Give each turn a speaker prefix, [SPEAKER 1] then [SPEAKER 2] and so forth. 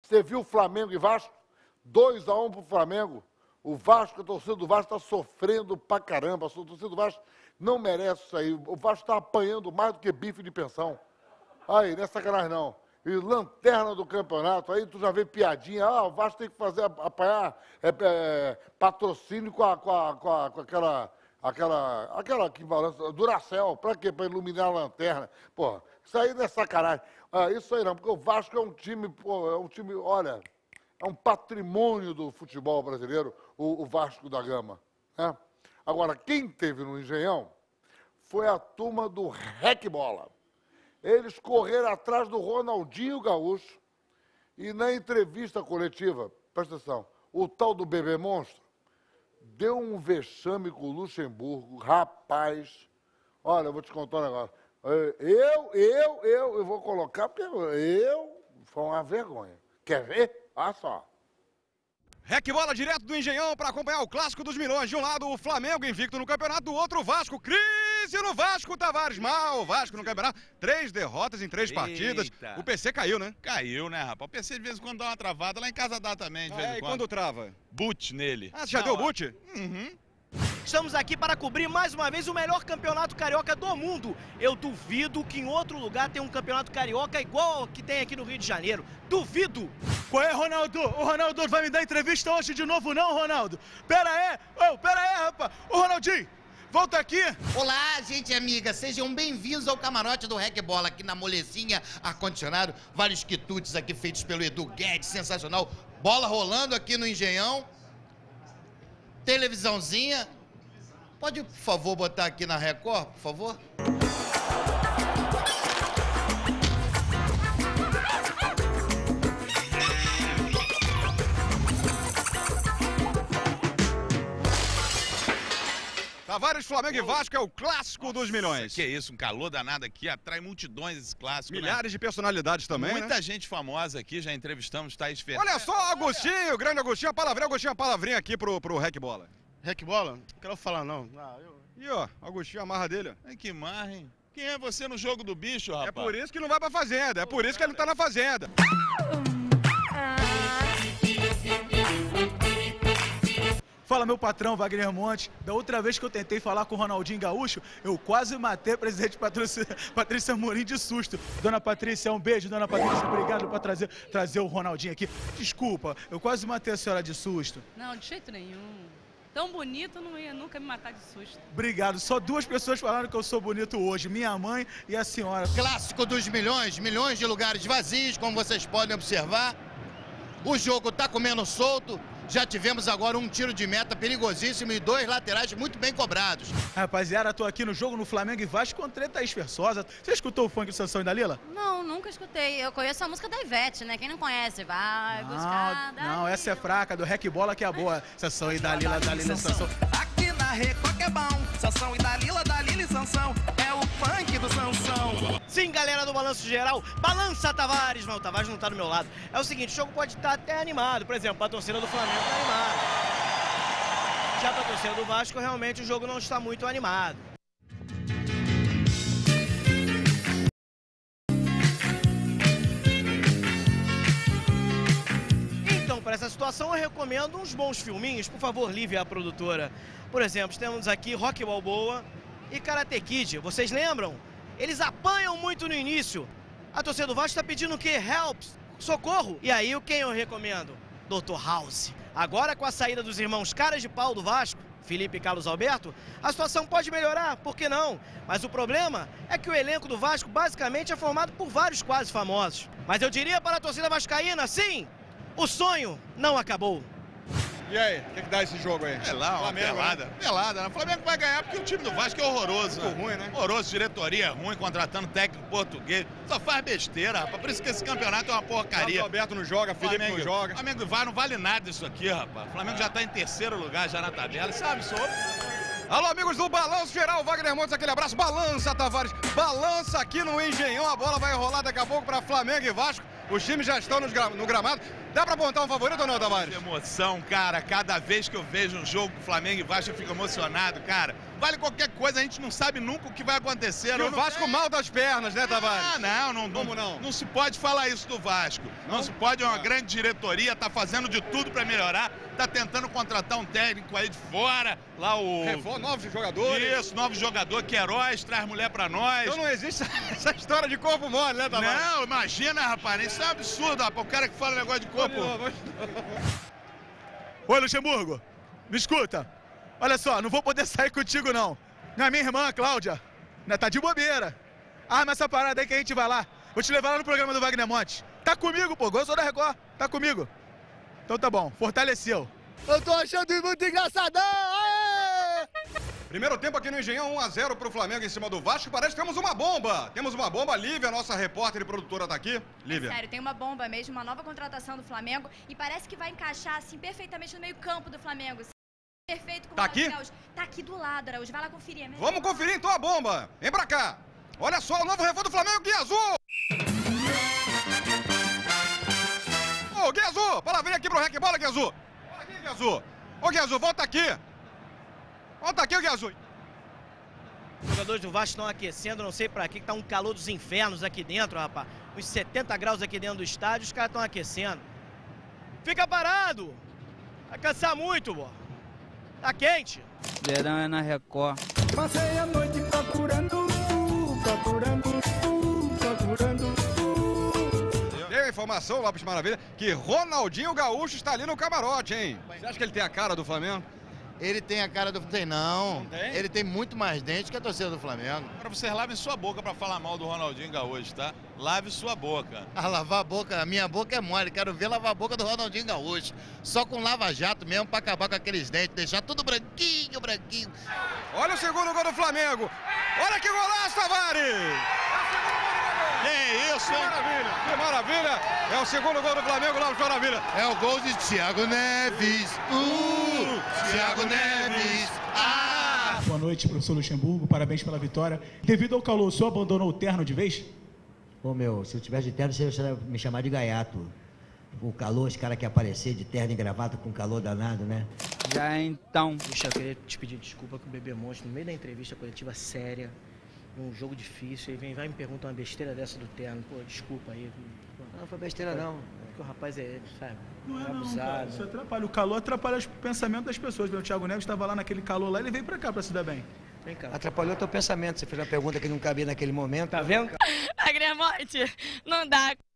[SPEAKER 1] Você viu Flamengo e Vasco? 2-1 pro Flamengo. O Vasco, a torcida do Vasco está sofrendo pra caramba. A torcida do Vasco não merece isso aí. O Vasco está apanhando mais do que bife de pensão. Aí, não é sacanagem não. E lanterna do campeonato, aí tu já vê piadinha. Ah, o Vasco tem que fazer, apanhar patrocínio com aquela que balança, Duracell. Pra quê? Pra iluminar a lanterna. Porra, isso aí não é sacanagem. Ah, isso aí não, porque o Vasco é um time, olha, é um patrimônio do futebol brasileiro, o Vasco da Gama. Né? Agora, quem teve no Engenhão foi a turma do Rec Bola. Eles correram atrás do Ronaldinho Gaúcho e na entrevista coletiva, presta atenção, o tal do Bebê Monstro deu um vexame com o Luxemburgo. Rapaz, olha, eu vou te contar um negócio. Eu vou colocar, porque foi uma vergonha. Quer ver? Olha só.
[SPEAKER 2] Rec Bola direto do Engenhão para acompanhar o clássico dos milhões. De um lado, o Flamengo invicto no campeonato, do outro, o Vasco. Crise no Vasco, Tavares. Mal o Vasco no campeonato. 3 derrotas em 3 partidas. O PC caiu, né?
[SPEAKER 3] Caiu, né, rapaz? O PC de vez em quando dá uma travada. Lá em casa dá também, de vez em quando.
[SPEAKER 2] E quando trava?
[SPEAKER 3] Boot nele.
[SPEAKER 2] Ah, você já deu boot?
[SPEAKER 3] Uhum.
[SPEAKER 4] Estamos aqui para cobrir mais uma vez o melhor campeonato carioca do mundo. Eu duvido que em outro lugar tenha um campeonato carioca igual ao que tem aqui no Rio de Janeiro. Duvido!
[SPEAKER 5] Qual é, Ronaldo? O Ronaldo vai me dar entrevista hoje de novo, não, Ronaldo? Pera aí, rapaz! Ô, Ronaldinho, volta aqui!
[SPEAKER 6] Olá, gente amiga, sejam bem-vindos ao camarote do Rec Bola, aqui na molecinha, ar-condicionado, vários quitutes aqui feitos pelo Edu Guedes, sensacional. Bola rolando aqui no Engenhão, televisãozinha. Pode, por favor, botar aqui na Record, por favor?
[SPEAKER 2] Tavares, Flamengo e Vasco é o clássico dos milhões.
[SPEAKER 3] Que isso, um calor danado aqui, atrai multidões esse clássico.
[SPEAKER 2] Milhares de personalidades também,
[SPEAKER 3] Muita gente famosa aqui, já entrevistamos Thaís Fernandes.
[SPEAKER 2] Olha só, Agostinho, grande Agostinho, a palavrinha aqui pro Rec Bola.
[SPEAKER 5] Rec Bola? Não quero falar, não.
[SPEAKER 2] E ó, Agostinho, a marra dele.
[SPEAKER 3] Ai, que marra, hein? Quem é você no jogo do bicho, rapaz?
[SPEAKER 2] É por isso que não vai pra fazenda, é por isso que ele não tá na fazenda.
[SPEAKER 5] Fala, meu patrão, Wagner Montes. Da outra vez que eu tentei falar com o Ronaldinho Gaúcho, eu quase matei a presidente Patrícia Morim de susto. Dona Patrícia, um beijo. Dona Patrícia, obrigado por trazer o Ronaldinho aqui. Desculpa, eu quase matei a senhora de susto.
[SPEAKER 7] Não, de jeito nenhum. Tão bonito, não ia nunca me matar de susto.
[SPEAKER 5] Obrigado. Só 2 pessoas falaram que eu sou bonito hoje, minha mãe e a senhora.
[SPEAKER 6] Clássico dos milhões, milhões de lugares vazios, como vocês podem observar. O jogo tá comendo solto. Já tivemos agora um tiro de meta perigosíssimo e 2 laterais muito bem cobrados.
[SPEAKER 5] Rapaziada, tô aqui no jogo no Flamengo e Vasco contra Thaís Versosa. Você escutou o funk de Sansão e Dalila?
[SPEAKER 7] Não, nunca escutei. Eu conheço a música da Ivete, né? Quem não conhece, vai buscar.
[SPEAKER 5] Não, essa é fraca, do Rec Bola que é a boa. Sansão e Dalila, Dalila e Sansão.
[SPEAKER 8] Aqui na Record que é bom. Sansão e Dalila, Dalila e Sansão. É o funk do Sansão.
[SPEAKER 4] Sim, galera do Balanço Geral, balança Tavares, mas o Tavares não tá do meu lado. É o seguinte, o jogo pode estar até animado, por exemplo, a torcida do Flamengo tá animada. Já pra torcida do Vasco, realmente o jogo não está muito animado. Então, para essa situação, eu recomendo uns bons filminhos. Por favor, Lívia, a produtora. Por exemplo, temos aqui Rocky Balboa e Karate Kid. Vocês lembram? Eles apanham muito no início. A torcida do Vasco está pedindo o quê? Help, socorro. E aí, quem eu recomendo? Dr. House. Agora, com a saída dos irmãos Caras de Pau do Vasco, Felipe e Carlos Alberto, a situação pode melhorar, por que não? Mas o problema é que o elenco do Vasco basicamente é formado por vários quase famosos. Mas eu diria para a torcida vascaína, sim, o sonho não acabou.
[SPEAKER 2] E aí, o que dá esse jogo aí?
[SPEAKER 3] É lá, uma pelada. Né? Pelada, né? O Flamengo vai ganhar porque o time do Vasco é horroroso.
[SPEAKER 2] Muito ruim, né?
[SPEAKER 3] Horroroso, diretoria ruim, contratando técnico português. Só faz besteira, rapaz. Por isso que esse campeonato é uma porcaria.
[SPEAKER 2] Carlos Alberto não joga, Felipe não joga.
[SPEAKER 3] Flamengo vai, não vale nada isso aqui, rapaz. O Flamengo já tá em 3º lugar já na tabela, sabe, sobre?
[SPEAKER 2] Alô, amigos do Balanço Geral, Wagner Montes, aquele abraço. Balança, Tavares. Balança aqui no Engenhão. A bola vai rolar daqui a pouco para Flamengo e Vasco. Os times já estão no gramado. Dá pra apontar um favorito ou não, Tavares?
[SPEAKER 3] Que emoção, cara. Cada vez que eu vejo um jogo com Flamengo e Vasco, eu fico emocionado, cara. vale qualquer coisa, a gente não sabe nunca o que vai acontecer.
[SPEAKER 2] E o Vasco mal das pernas, né, Tavares?
[SPEAKER 3] Como não? Não se pode falar isso do Vasco. Não se pode, é uma grande diretoria, tá fazendo de tudo para melhorar, tá tentando contratar um técnico aí de fora, lá o...
[SPEAKER 2] Novos jogadores.
[SPEAKER 3] Isso, novo jogador, Queiroz, traz mulher para nós.
[SPEAKER 2] Então não existe essa história de corpo mole, né, Tavares?
[SPEAKER 3] Não, imagina, rapaz, isso é um absurdo, rapaz, o cara que fala negócio de corpo...
[SPEAKER 5] Oi, Luxemburgo, me escuta. Olha só, não vou poder sair contigo, não. A minha irmã, Cláudia, né, tá de bobeira. Arma essa parada aí que a gente vai lá. Vou te levar lá no programa do Wagner Montes. Tá comigo, pô, eu sou da Record. Tá comigo. Então tá bom, fortaleceu.
[SPEAKER 9] Eu tô achando muito engraçadão! Aê!
[SPEAKER 2] Primeiro tempo aqui no Engenhão, 1-0 pro Flamengo em cima do Vasco. Parece que temos uma bomba. Temos uma bomba. Lívia, nossa repórter e produtora, tá aqui. Lívia.
[SPEAKER 10] Sério, tem uma bomba mesmo, uma nova contratação do Flamengo. E parece que vai encaixar, assim, perfeitamente no meio campo do Flamengo. Perfeito com
[SPEAKER 2] Tá
[SPEAKER 10] o
[SPEAKER 2] aqui?
[SPEAKER 10] Araújo. Tá aqui do lado, Araújo. Vai lá conferir. É mesmo?
[SPEAKER 2] Vamos conferir então a bomba. Vem pra cá. Olha só, o novo reforço do Flamengo, Gui Azul. Ô, Gui Azul, palavrinha aqui pro Rec Bola, Gui Azul. Olha aqui, Gui Azul. Ô, Gui Azul, volta aqui. Volta aqui, Gui Azul.
[SPEAKER 4] Os jogadores do Vasco estão aquecendo, não sei pra quê, que tá um calor dos infernos aqui dentro, rapaz. Uns 70 graus aqui dentro do estádio, os caras estão aquecendo. Fica parado! Vai cansar muito, pô. Tá quente.
[SPEAKER 11] Verão é na Record.
[SPEAKER 9] Passei a noite procurando.
[SPEAKER 2] Deu a informação, Lopes Maravilha, que Ronaldinho Gaúcho está ali no camarote, hein? Você acha que ele tem a cara do Flamengo?
[SPEAKER 6] Ele tem a cara do... Tem não.
[SPEAKER 2] Não tem?
[SPEAKER 6] Ele tem muito mais dente que a torcida do Flamengo.
[SPEAKER 3] Agora vocês lavem sua boca para falar mal do Ronaldinho Gaúcho, tá? Lave sua boca.
[SPEAKER 6] A lavar a boca, a minha boca é mole. Quero ver lavar a boca do Ronaldinho Gaúcho. Só com lava-jato mesmo para acabar com aqueles dentes, deixar tudo branquinho, branquinho.
[SPEAKER 2] Olha o segundo gol do Flamengo. Olha que golaço, Tavares!
[SPEAKER 3] Que isso,
[SPEAKER 2] Que
[SPEAKER 3] hein?
[SPEAKER 2] maravilha, que maravilha! É o segundo gol do Flamengo, Lopes Maravilha.
[SPEAKER 6] É o gol de Thiago Neves. Thiago Neves.
[SPEAKER 5] Boa noite, professor Luxemburgo. Parabéns pela vitória. Devido ao calor, o senhor abandonou o terno de vez?
[SPEAKER 12] Ô meu, se eu tivesse de terno, você ia me chamar de gaiato. O calor, os caras querem aparecer de terno e gravata com calor danado, né?
[SPEAKER 11] Já então.
[SPEAKER 4] Puxa, eu queria te pedir desculpa com o Bebê Monstro, no meio da entrevista coletiva séria, num jogo difícil, aí vai e me pergunta uma besteira dessa do terno. Pô, desculpa aí. Pô,
[SPEAKER 12] Não foi besteira, não.
[SPEAKER 4] porque o rapaz é, sabe,
[SPEAKER 5] Não é não,
[SPEAKER 4] abusado.
[SPEAKER 5] cara. Isso atrapalha. O calor atrapalha os pensamentos das pessoas. O Thiago Neves estava lá naquele calor lá, ele veio pra cá pra se dar bem.
[SPEAKER 4] Vem cá.
[SPEAKER 12] Atrapalhou teu pensamento. Você fez uma pergunta que não cabia naquele momento.
[SPEAKER 4] Tá vendo?
[SPEAKER 7] Agremonte, não dá.